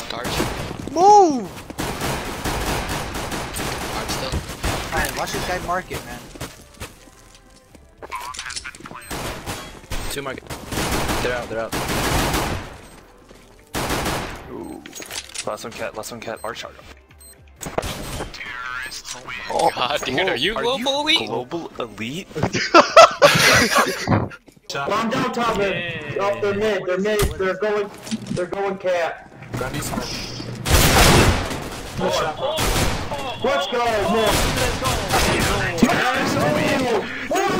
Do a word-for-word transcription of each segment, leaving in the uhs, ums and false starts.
Arch. Move! Arch still. Man, watch this guy mark it, man. Two market. They're out, they're out. Ooh. Last one cat, last one cat. Arch. Oh my god, dude, are you Are global elite? Global elite? Bomb down top mid. Oh, they're mid, they're mid, they're going, they're going cat. Let's go, mid. What?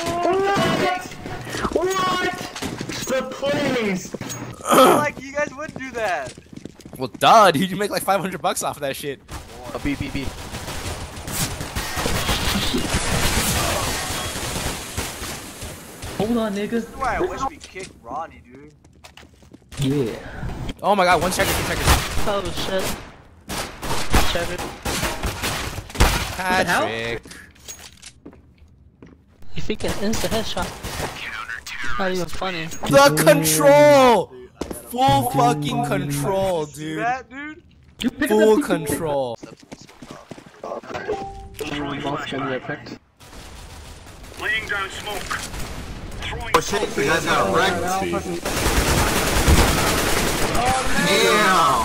What? What? The please. Like, you guys wouldn't do that. Well, duh, dude, you make like five hundred bucks off of that shit. A B, B, B. Hold on, nigga. This is why I wish we kicked Ronnie, dude. Yeah. Oh my god, one checker, two checkers. Oh shit. Check it. Patrick. You think an instant headshot? Not even funny. The control! Full fucking control, See dude. that, dude? You picked Full up control. Laying down smoke. Throwing Oh shit, you guys got wrecked. Damn!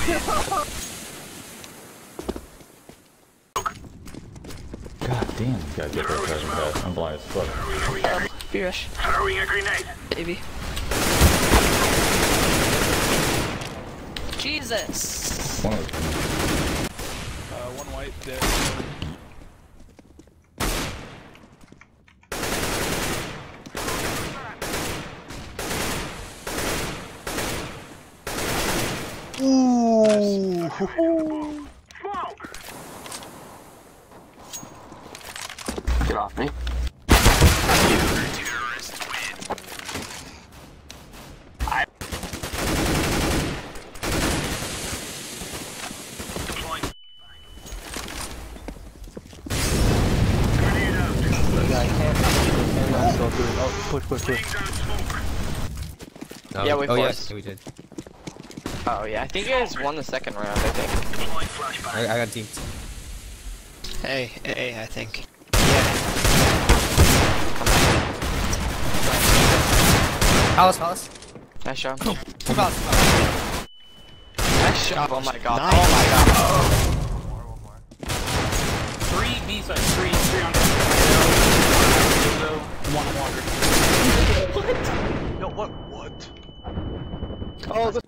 God damn, you gotta get that person fast. I'm blind as fuck. Beerish. throwing a grenade. Baby. Jesus! One of them. Uh, one white there. Ooh. Smoke. Get off me. Deploying. Grenade out. Push, push, Laying down smoke. Yeah, we oh, forced. yes, we did. Oh yeah, I think you guys won the second round, I think. Deploying flashbang. I, I got teamed. Hey, A, I think. Palace, Palace. Nice shot. Two Palace, two Palace. Nice shot. Oh my god. Nice. Oh my god. Three B side, three, three on one water. No, what? What? Oh, the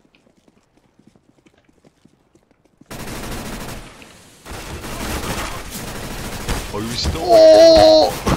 Are you still? Oh!